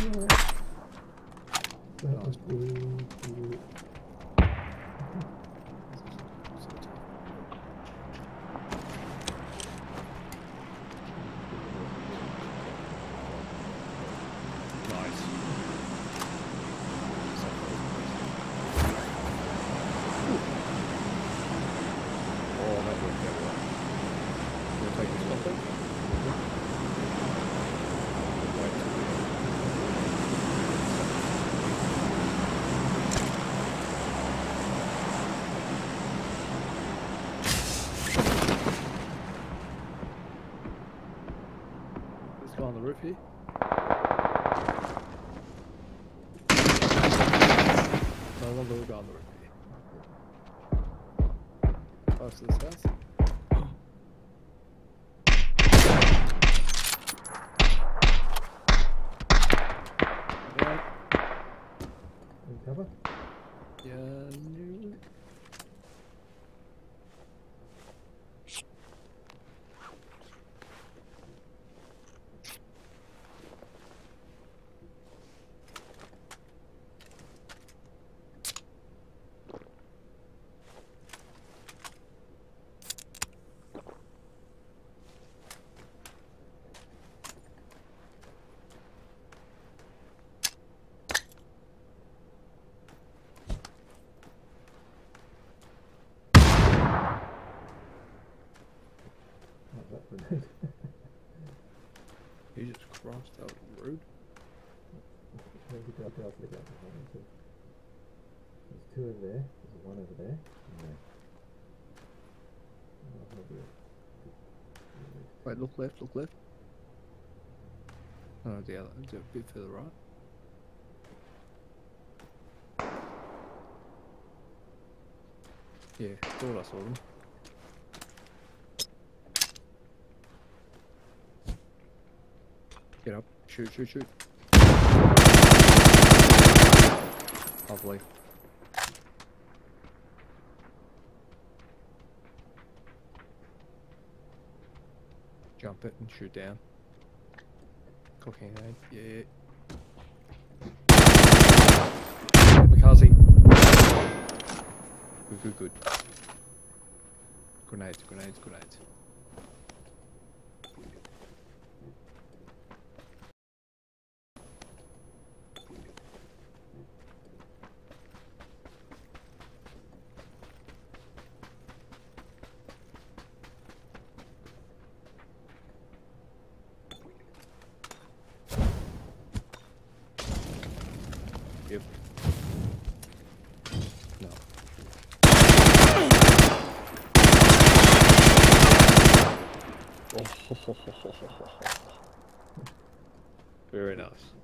On the roof here. No longer will go on the roof here. Close to this house. Yeah. Cover? Yeah, no. Jesus Christ, that was rude. There's two over there, there's one over there, and there. Wait, look left, look left. Oh, the other, it's a bit further right. Yeah, thought I saw them. Get up, shoot, shoot, shoot. Lovely. Jump it and shoot down. Cooking, eh? Yeah. McCarthy. Good, good, good. Grenades, grenades, grenades. Yep. No. Oh. Very nice.